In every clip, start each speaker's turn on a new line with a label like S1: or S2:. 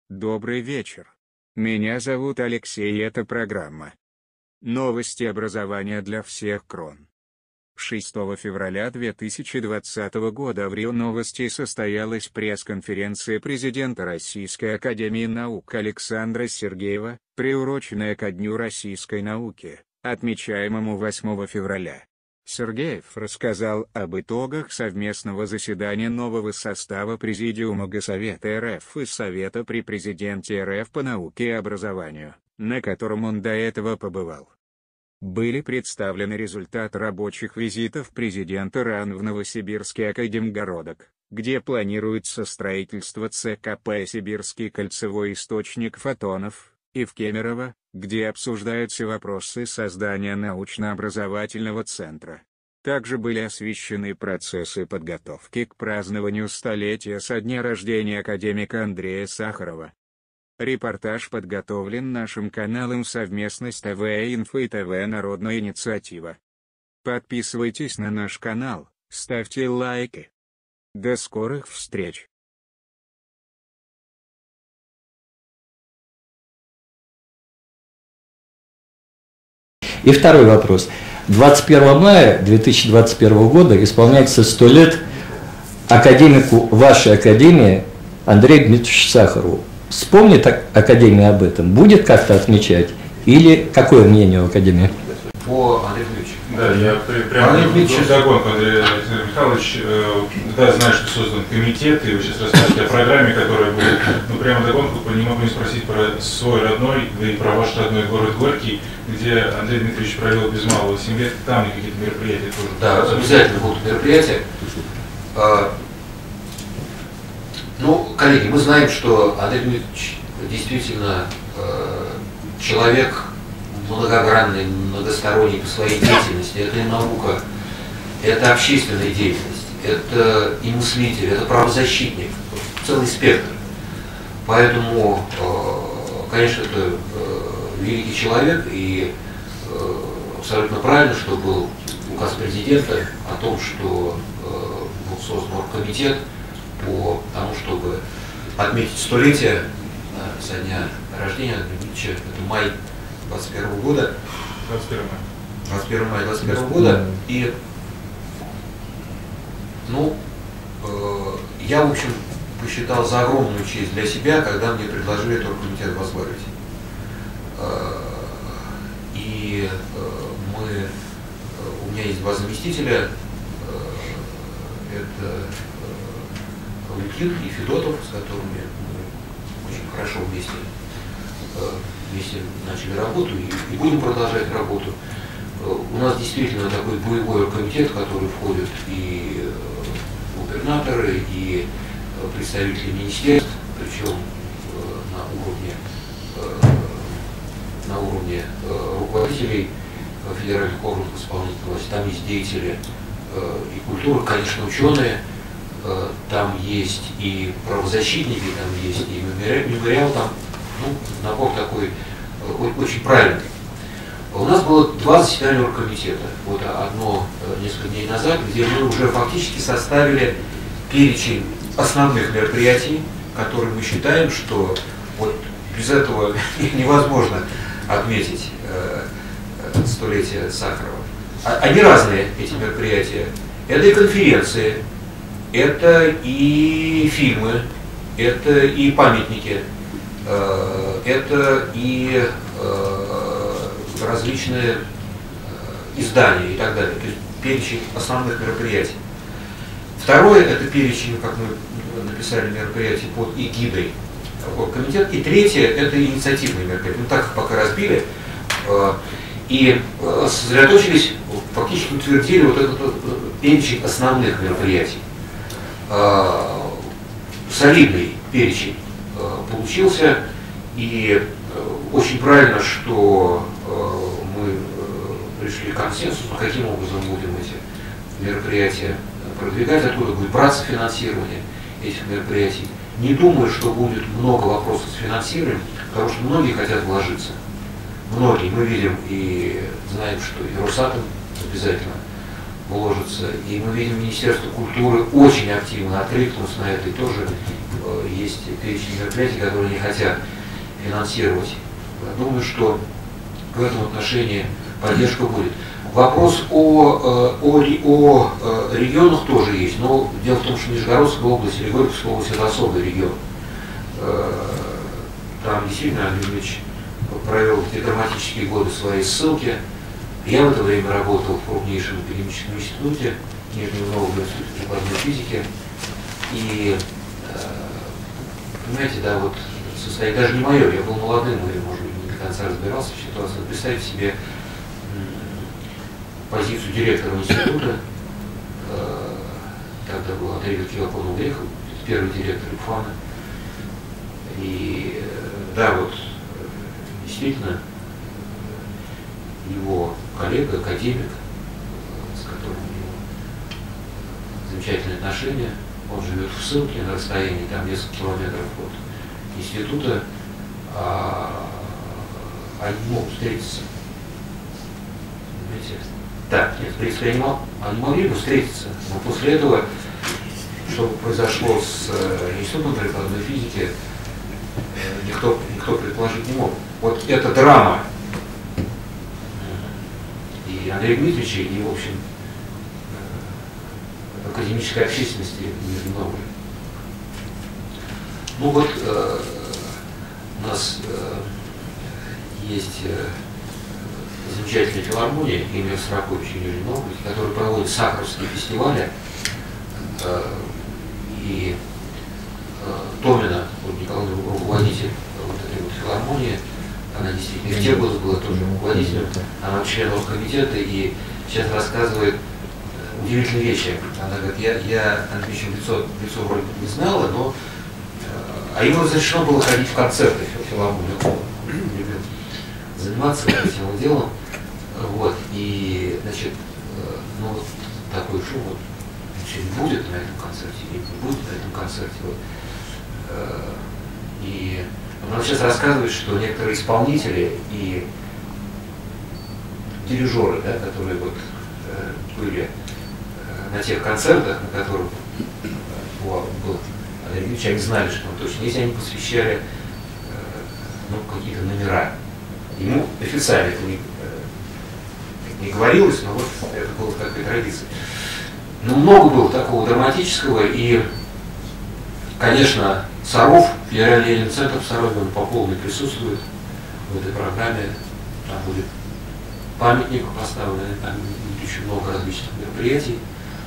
S1: Добрый вечер. Меня зовут Алексей и это программа «Новости образования для всех крон». 6 февраля 2020 года в РИО Новости состоялась пресс-конференция президента Российской академии наук Александра Сергеева, приуроченная ко Дню российской науки, отмечаемому 8 февраля. Сергеев рассказал об итогах совместного заседания нового состава Президиума Госсовета РФ и Совета при Президенте РФ по науке и образованию, на котором он до этого побывал. Были представлены результаты рабочих визитов президента РАН в Новосибирский Академгородок, где планируется строительство ЦКП «Сибирский кольцевой источник фотонов», и в Кемерово, где обсуждаются вопросы создания научно-образовательного центра. Также были освещены процессы подготовки к празднованию столетия со дня рождения академика Андрея Сахарова. Репортаж подготовлен нашим каналом совместно с ТВ-Инфо и ТВ «Народная инициатива». Подписывайтесь на наш канал, ставьте лайки. До скорых встреч!
S2: И второй вопрос. 21 мая 2021 года исполняется 100 лет академику вашей академии Андрею Дмитриевичу Сахарову. Вспомнит Академия об этом? Будет как-то отмечать? Или какое мнение у Академии?
S3: По Андрею Дмитриевичу.
S4: Да, я прямо догонку, Андрей Михайлович, да, знаю, что создан комитет, и вы сейчас расскажете о программе, которая будет, но прямо догонку не могу не спросить про свой родной, да и про ваш родной город Горький, где Андрей Дмитриевич провел без малого 7 лет, там ли какие-то мероприятия тоже?
S3: Да, обязательно будут мероприятия. Ну, коллеги, мы знаем, что Андрей Дмитриевич действительно человек многогранный, многосторонний по своей деятельности. Это и наука, это общественная деятельность, это и мыслитель, это правозащитник, целый спектр. Поэтому, конечно, это великий человек, и абсолютно правильно, что был указ президента о том, что был создан оргкомитет по тому, чтобы отметить столетие со дня рождения Андрея Дмитриевича. Это май 21 года. 21 мая 21 года. И, ну, я, в общем, посчитал за огромную честь для себя, когда мне предложили этот комитет возглавить. И у меня есть два заместителя. Это Лукин и Федотов, с которыми мы очень хорошо вместе начали работу и будем продолжать работу. У нас действительно такой боевой комитет, в который входят и губернаторы, и представители министерств, причем на уровне руководителей федеральных органов исполнительной власти. Там есть деятели и культуры, конечно, ученые, там есть и правозащитники, там есть и мемориал, там набор такой очень правильный. У нас было два заседания оргкомитета. Вот одно несколько дней назад, где мы уже фактически составили перечень основных мероприятий, которые мы считаем, что вот без этого невозможно отметить столетие Сахарова. Они разные, эти мероприятия. Это и конференции, это и фильмы, это и памятники, это и различные издания и так далее. То есть перечень основных мероприятий. Второе, это перечень, как мы написали, мероприятий под эгидой комитета. И третье, это инициативные мероприятия. Мы так их пока разбили и сосредоточились, фактически утвердили вот этот перечень основных мероприятий. Солидный перечень получился, и очень правильно, что мы пришли к консенсусу, каким образом будем эти мероприятия продвигать, откуда будет браться финансирование этих мероприятий. Не думаю, что будет много вопросов с финансированием, потому что многие хотят вложиться. Многие. Мы видим и знаем, что и Росатом обязательно вложится, и мы видим Министерство культуры очень активно откликнулось на это и тоже есть перечень мероприятий, которые не хотят финансировать. Я думаю, что в этом отношении поддержка будет. Вопрос о регионах тоже есть, но дело в том, что Нижегородская область или Горьковская область – это особый регион. Там действительно Андрей Ильич провел в те драматические годы свои ссылки. Я в это время работал в крупнейшем академическом институте, Нижнего Новгорода, институте прикладной физики. И, понимаете, да, вот состояние, даже не мое, я был молодым, и, может быть, не до конца разбирался в ситуации. Представьте себе позицию директора института, тогда был Андрей Килаконов-Грехов, первый директор ИФАНа. И да, вот действительно его коллега, академик, с которым у него замечательные отношения, он живет в ссылке на расстоянии там несколько километров от института, они могут встретиться. Понимаете? Так, нет, в принципе, они могли бы встретиться, но после этого, что произошло с институтом прикладной физики, никто предположить не мог. Вот эта драма и Андрея Дмитриевича, и, в общем, академической общественности в Нижнем Новгороде. Ну вот, у нас есть замечательная филармония имени Ростроповича в Нижнем Новгороде, которая проводит сахаровские фестивали. И Томина, вот Николай, руководитель вот этой вот филармонии, она действительно в те годы была тоже руководителем, она член оргкомитета и сейчас рассказывает удивительные вещи. Она говорит, я Андреевича в лицо вроде не знала, но а ему разрешено было ходить в концерты в филармонию, любил заниматься этим делом. Вот, и, значит, ну вот такой шум вот, будет на этом концерте, или не будет на этом концерте. Вот. И он сейчас рассказывает, что некоторые исполнители и дирижеры, да, которые вот, были на тех концертах, на которых был Андрей Ильич, они знали, что он точно есть, они посвящали ну, какие-то номера. Ему официально это не говорилось, но вот это было такой традицией. Но много было такого драматического, и, конечно, Саров, федеральный Ленин-центр в Сарове, он по полной присутствует в этой программе. Там будет памятник поставлен, там будет еще много различных мероприятий.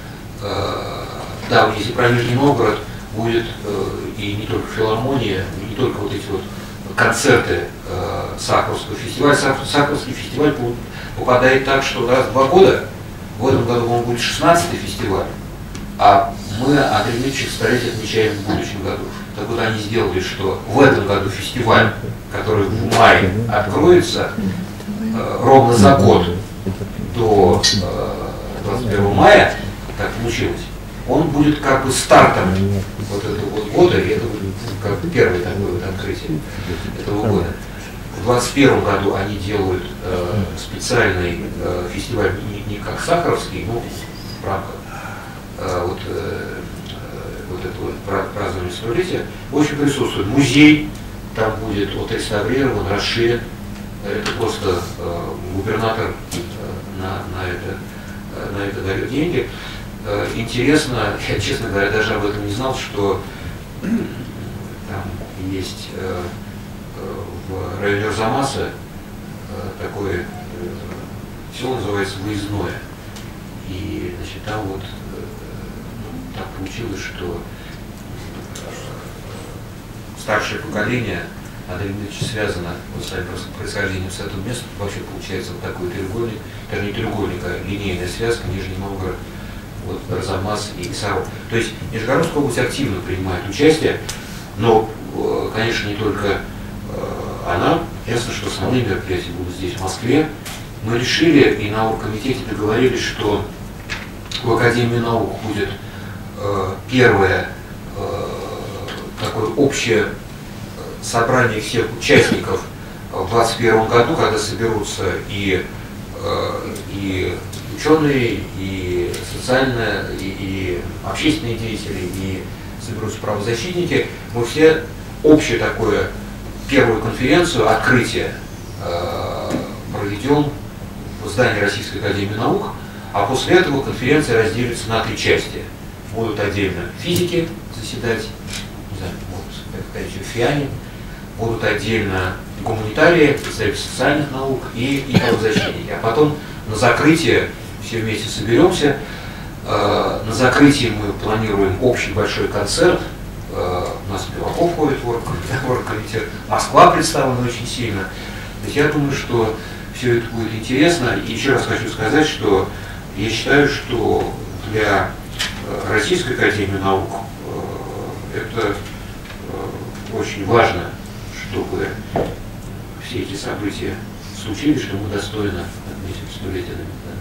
S3: Да, если про Нижний Новгород будет и не только филармония, не только вот эти вот концерты Сахаровского фестиваля. Сахаровский фестиваль попадает так, что раз в 2 года, в этом году он будет 16-й фестиваль, а мы Андрей Дмитриевич столетие отмечаем в будущем году. Так вот они сделали, что в этом году фестиваль, который в мае откроется, ровно за год до 21 мая, так получилось, он будет как бы стартом вот этого вот года, и это будет как бы первое такое вот открытие этого года. В 2021 году они делают специальный фестиваль, не как Сахаровский, но в рамках вот этого празднования столетия. Очень присутствует музей, там будет отреставрирован, расширен. Это просто губернатор на это дает деньги. Интересно, я, честно говоря, даже об этом не знал, что там есть в районе Арзамаса такое село называется Выездное. И значит, там вот так получилось, что старшее поколение Андрея Дмитриевича связано вот, с происхождением с этого места. Вообще получается вот такой треугольник, даже не треугольник, а линейная связка Нижний Новгород, вот, Арзамас и Саров. То есть Нижегородская область активно принимает участие, но, конечно, не только она. Ясно, что основные мероприятия будут здесь, в Москве. Мы решили и на оргкомитете договорились, что в Академии наук будет первое такое общее собрание всех участников в 2021 году, когда соберутся и ученые, и социальные, и общественные деятели, и соберутся правозащитники, мы все общее такое, первую конференцию, открытие проведем в здании Российской академии наук, а после этого конференция разделится на 3 части. Будут отдельно физики заседать, не знаю, может, ФИАНе, будут отдельно гуманитарии, представители социальных наук и правозащитники. А потом на закрытие все вместе соберемся. На закрытии мы планируем общий большой концерт. У нас Пиваков входит в оргкомитет, Москва представлена очень сильно. То есть я думаю, что все это будет интересно. И еще раз хочу сказать, что я считаю, что для Российской академии наук это очень важно, чтобы все эти события случились, что мы достойно отметим 100-летие